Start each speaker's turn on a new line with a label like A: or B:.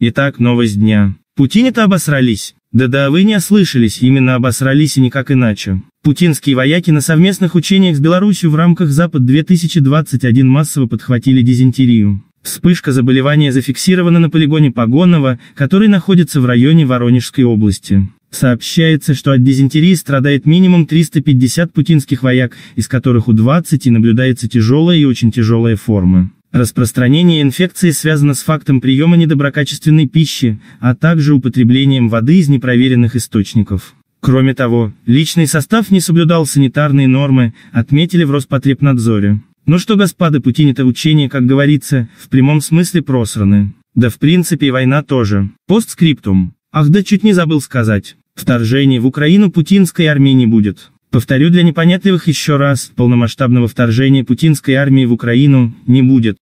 A: Итак, новость дня. Путине-то обосрались. Да-да, вы не ослышались, именно обосрались и никак иначе. Путинские вояки на совместных учениях с Беларусью в рамках Запад-2021 массово подхватили дизентерию. Вспышка заболевания зафиксирована на полигоне Погонного, который находится в районе Воронежской области. Сообщается, что от дизентерии страдает минимум 350 путинских вояк, из которых у 20 наблюдается тяжелая и очень тяжелая форма. Распространение инфекции связано с фактом приема недоброкачественной пищи, а также употреблением воды из непроверенных источников. Кроме того, личный состав не соблюдал санитарные нормы, отметили в Роспотребнадзоре. Ну что, господа, Путине-то учения, как говорится, в прямом смысле просраны. Да в принципе и война тоже. Постскриптум. Ах да, чуть не забыл сказать. Вторжения в Украину путинской армии не будет. Повторю для непонятливых еще раз, полномасштабного вторжения путинской армии в Украину не будет.